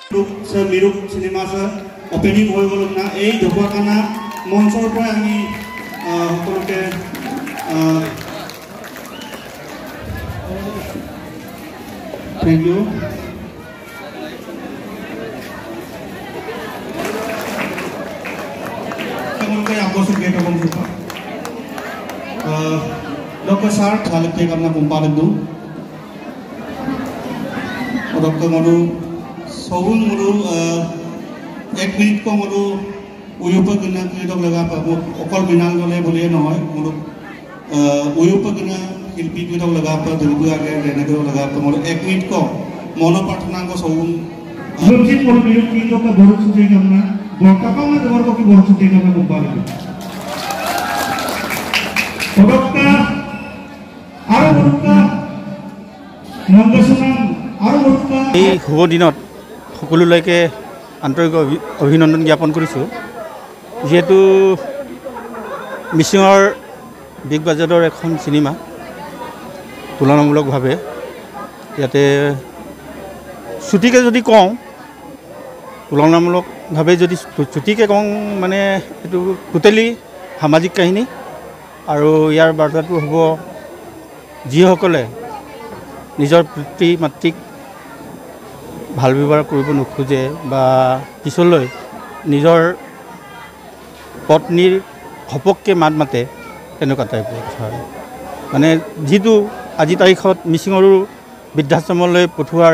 मिरुग cinema opening हो गल ना এই ঢকুৱাখানা মঞ্চৰ পৰা আমি সকলোকে थैंक यू সকলোকে আকৰ্ষিত গেট অকণ সুপা ডক্টৰ ছাৰ ভালকে আপোনাৰ কোম্পানীটো ডক্টৰ মৰু सौन मुरु 1 मिनिट को मुरु उयुप गना किदक लगा अकल बिनाल गले बोले নহয় मुरु उयुप गना शिल्पी किदक लगा दुर्गु आगे रेने दो लगा मुरु 1 मिनिट को मनो प्रार्थना को सौन सुरक्षित मुरु बिरु किदक का बहुत सुते करना गोकापा में दवर को की बहुत सुते करना मुबारक पडक्का आरो मुरुका नंदसुनाम आरो मुरुका এই শুভ দিনত সকলোলৈকে আন্তৰিক অভিনন্দন জ্ঞাপন কৰিছোঁ যেহেতু মিচিঙৰ বিগ বাজেটৰ এখন চিনেমা তুলনামূলকভাৱে ইয়াতে ছুটিকে যদি কওঁ তুলনামূলকভাৱে যদি ছুটিকে কওঁ মানে এইটো টোটেলি সামাজিক কাহিনী আৰু ইয়াৰ বাৰ্তাটো হ'ব যিসকলে নিজৰ পিতৃ মাতৃক ভাল ব্যৱহাৰ কৰিব নোখোজে বা পিছলৈ নিজৰ পত্নীৰ ঘপককৈ মাত মাতে তেনেকুৱা টাইপৰ হয় মানে যিটো আজি তাৰিখত মিচিঙৰো বৃদ্ধাশ্ৰমলৈ পঠোৱাৰ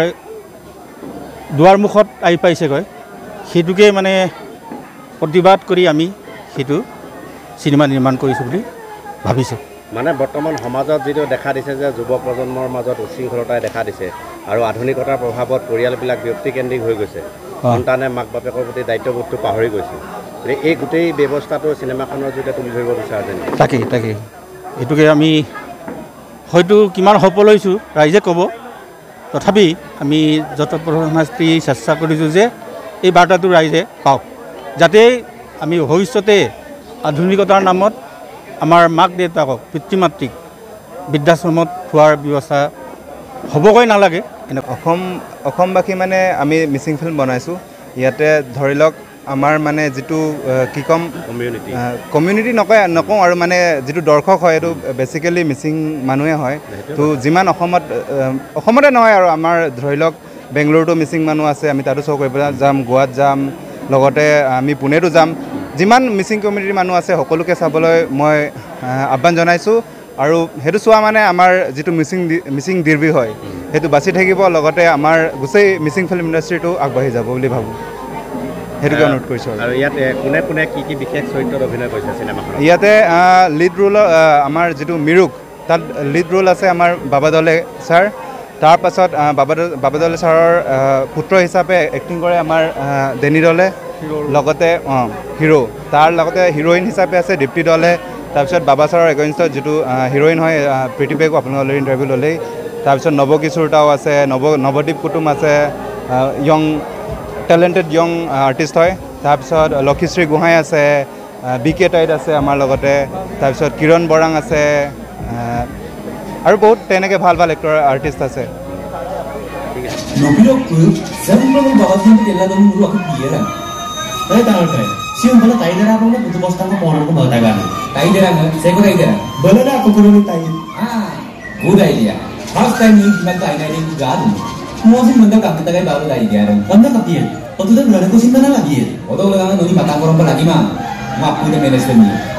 দুৱাৰমুখত আহি পাইছেগৈ সেইটোকে মানে প্ৰতিবাদ কৰি আমি সেইটো চিনেমা নিৰ্মাণ কৰিছোঁ বুলি ভাবিছোঁ মানে বৰ্তমান সমাজত যিটো দেখা দিছে যে যুৱ প্ৰজন্মৰ মাজত উশৃংখলতাই দেখা দিছে আৰু আধুনিকতাৰ প্ৰভাৱত পৰিয়ালবিলাক ব্যক্তিকেন্দ্ৰিক হৈ গৈছে সন্তানে মাক বাপেকৰ প্ৰতি দায়িত্ববোধটো পাহৰি গৈছে এই গোটেই ব্যৱস্থাটো চিনেমাখনৰ জৰিয়তে তুলি ধৰিব বিচাৰে তাকেই এইটোকে আমি হয়তো কিমান সফল হৈছোঁ ৰাইজে ক'ব তথাপি আমি যতপ্ৰধানাস্তি চেষ্টা কৰিছোঁ যে এই বাৰ্তাটো ৰাইজে পাওক যাতে আমি ভৱিষ্যতে আধুনিকতাৰ নামত আমাৰ মাক দেউতাকক পিতৃ মাতৃক বৃদ্ধাশ্ৰমত থোৱাৰ ব্যৱস্থা হ'বগৈ নালাগে অসমবাসী মানে আমি মিচিং ফিল্ম বনাইছোঁ ইয়াতে ধৰি লওক আমাৰ মানে যিটো কি ক'ম কমিউনিটি নকওঁ আৰু মানে যিটো দৰ্শক হয় এইটো বেচিকেলি মিচিং মানুহে হয় তো যিমান অসমতে নহয় আৰু আমাৰ ধৰি লওক বেংগলোৰতো মিচিং মানুহ আছে আমি তাতো শ্ব' কৰিবলৈ যাম গোৱাত যাম লগতে আমি পুনেতো যাম যিমান মিচিং কমিউনিটিৰ মানুহ আছে সকলোকে চাবলৈ মই আহ্বান জনাইছোঁ আৰু সেইটো চোৱা মানে আমাৰ যিটো মিচিং দীৰ্ঘ হয় সেইটো বাচি থাকিব লগতে আমাৰ গোটেই মিচিং ফিল্ম ইণ্ডাষ্ট্ৰিটো আগবাঢ়ি যাব বুলি ভাবোঁ সেইটোকে অনুৰোধ কৰিছোঁ আৰু ইয়াত কোনে কোনে কি বিশেষ চৰিত্ৰত অভিনয় কৰিছে চিনেমাখনত ইয়াতে লিড ৰোল আমাৰ যিটো মিৰুগ তাত লিড ৰোল আছে আমাৰ বাবাদলে ছাৰ তাৰপাছত বাবাদলে ছাৰৰ পুত্ৰ হিচাপে এক্টিং কৰে আমাৰ ডেনি দলে লগতে হিৰো তাৰ লগতে হিৰোইন হিচাপে আছে দীপ্তি দলে তাৰপিছত বাবা ছাৰৰ এগেইনষ্টত যিটো হিৰোইন হয় প্ৰীতি বেগো আপোনালোকে অলৰেডি ইণ্টাৰভিউ ল'লেই তাৰপিছত নৱকিশোৰতাও আছে নৱদ্বীপ কুটুম আছে য়ং টেলেণ্টেড য়ং আৰ্টিষ্ট হয় তাৰপিছত লক্ষীশ্ৰী গোহাঁই আছে BK টাইট আছে আমাৰ লগতে তাৰপিছত কিৰণ বৰাং আছে আৰু বহুত তেনেকৈ ভাল এক্টৰ আৰ্টিষ্ট আছে Saya tahu kan, siapa bela tayi darah apa ni? Itu bos tangkap orang tu bela tayi. Tayi darah ni, saya pun tayi darah. Bela dah aku kurang tayi. Good idea. First time ni kita tayi darah ni garu. Semua sih benda kaki tayi baru tayi darah. Anda katian, waktu tu berada kau simpan lagi. Waktu tu orang ni batang orang lagi mah, mak punya management ni.